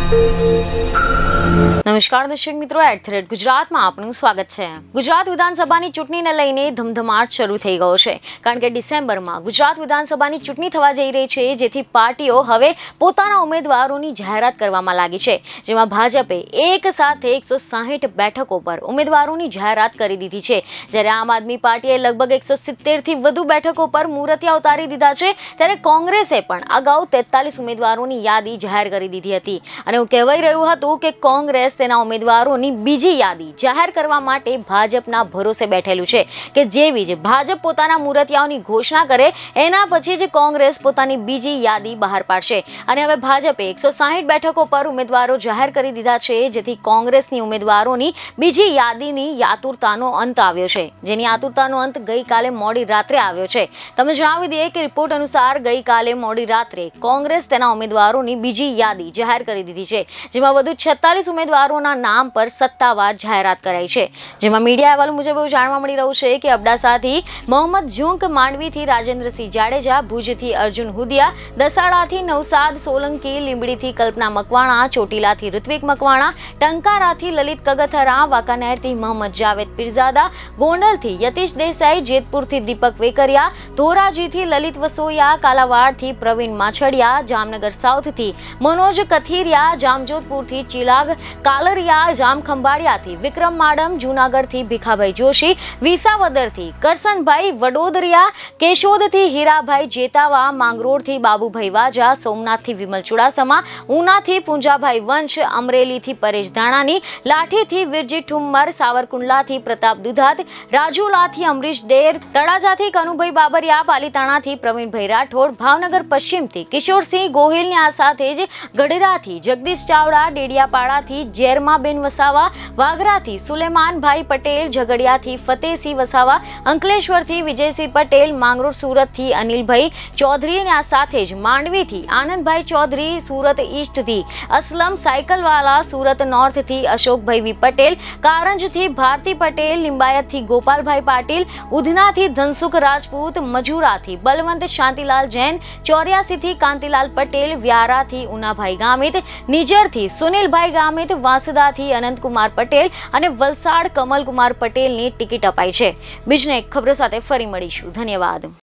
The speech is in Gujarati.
નમસ્કાર દર્શક મિત્રો, @ ગુજરાતમાં આપનું સ્વાગત છે। ગુજરાત વિધાનસભાની ચૂંટણીને લઈને ધમધમાટ શરૂ થઈ ગયો છે, કારણ કે ડિસેમ્બરમાં ગુજરાત વિધાનસભાની ચૂંટણી થવા જઈ રહી છે, જેથી પાર્ટીઓ હવે પોતાના ઉમેદવારોની જાહેરાત કરવામાં લાગી છે, જેમાં ભાજપે એક સાથે 160 બેઠકો પર ઉમેદવારોની જાહેરાત કરી દીધી છે, જ્યારે આમ આદમી પાર્ટીએ લગભગ 170થી વધુ બેઠકો પર મુહૂર્તિયા ઉતારી દીધા છે, ત્યારે કોંગ્રેસે પણ અગાઉ 43 ઉમેદવારોની યાદી જાહેર કરી દીધી હતી અને એવું કહેવાઈ રહ્યું હતું કે કોંગ્રેસ તેના ઉમેદવારોની બીજી યાદી જાહેર કરવા માટે ભાજપના ભરોસે બેઠેલું છે કે જેવી જ ભાજપ પોતાના મુહૂર્તિયાઓની ઘોષણા કરે એના પછી જ કોંગ્રેસ પોતાની બીજી યાદી બહાર પાડશે અને હવે ભાજપે 160 બેઠકો પર ઉમેદવારો જાહેર કરી દીધા છે, જેથી કોંગ્રેસની ઉમેદવારોની બીજી યાદીની આતુરતાનો અંત આવ્યો છે, જેની આતુરતાનો અંત ગઈકાલે મોડી રાત્રે આવ્યો છે। તમે જણાવી દઈએ કે રિપોર્ટ અનુસાર ગઈકાલે મોડી રાત્રે કોંગ્રેસ તેના ઉમેદવારોની બીજી યાદી જાહેર કરી દીધી છે, જેમાં વધુ 46 ઉમેદવારોના નામ પર સત્તાવાર જાહેરાત કરાઈ છે, જેમાં મીડિયા અહેવાલ મુજબ એવું જાણવા મળી રહ્યું છે કે અબડાસાથી મોહમ્મદ ઝુંક, માંડવીથી રાજેન્દ્રસિંહ જાડેજા, ભુજથી અર્જુન હુદિયા, દસાડાથી નવસાદ સોલંકી, લીંબડીથી કલ્પના મકવાણા, ચોટીલાથી ઋત્વિક મકવાણા, ટંકારાથી લલિત કગથરા, વાંકાનેરથી મોહમ્મદ જાવેદ પીરઝાદા, ગોંડલથી યતીશ દેસાઈ, જેતપુરથી દીપક વેકરિયા, ધોરાજીથી લલિત વસોયા, કાલાવાડથી પ્રવીણ માછડિયા, જામનગર સાઉથથી મનોજ કથિરિયા, જામજોધપુરથી ચિલાગ કાલરિયા, જામખંભાળિયાથી વિક્રમ માડમ, જૂનાગઢથી ભીખાભાઈ જોશી, વિસાવદરથી કરસનભાઈ વડોદરિયા, કેશોદથી હીરાભાઈ જેતાવા, માંગરોળથી બાબુભાઈ વાજા, સોમનાથથી વિમલ ચુડાસમા, ઉનાથી પૂંજાભાઈ વંશ, અમરેલીથી પરેશ ધાણાની, લાઠીથી વિરજી ઠુમ્મર, સાવરકુંડલાથી પ્રતાપ દુધાત, રાજુલાથી અમરીશ ડેર, તળાજાથી કનુભાઈ બાબરિયા, પાલીતાણાથી પ્રવીણભાઈ રાઠોડ, ભાવનગર પશ્ચિમથી કિશોરસિંહ ગોહિલની આ સાથે જ ગઢડાથી જગદીશ ચાવડા, ડેડિયાપાડાથી જેરમાબેન વસાવા, વાગરાથી સુલેમાનભાઈ પટેલ, ઝઘડિયાથી ફતેહસિંહ વસાવા, અંકલેશ્વરથી વિજયસિંહ પટેલ, માંગરોળ સુરતથી અનિલભાઈ ચૌધરી અને આ સાથે જ માંડવીથી આનંદભાઈ ચૌધરી, સુરત ઈસ્ટથી અસલમ સાયકલવાલા, સુરત નોર્થથી અશોકભાઈ વી પટેલ, કારંજથી ભારતી પટેલ, લિંબાયતથી ગોપાલભાઈ પાટીલ, ઉધનાથી ધનસુખ રાજપૂત, મજુરાથી બલવંત શાંતિલાલ જૈન, 84થી કાંતિલાલ પટેલ, વ્યારાથી ઉનાભાઈ ગામિત, નિજરથી સુનિલભાઈ ગામિત, વાંસદાથી અનંતકુમાર પટેલ અને વલસાડ કમલકુમાર પટેલની ટિકિટ અપાઈ છે। બીજને ખબરો સાથે ફરી મળીશું। ધન્યવાદ।